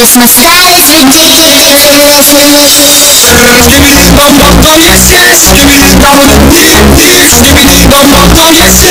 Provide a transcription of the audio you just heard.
'cause my style is ridiculous. Skibbidi bum bum bum, yes yes. Skibbidi bum, yes yes. Skibbidi bum bum bum, yes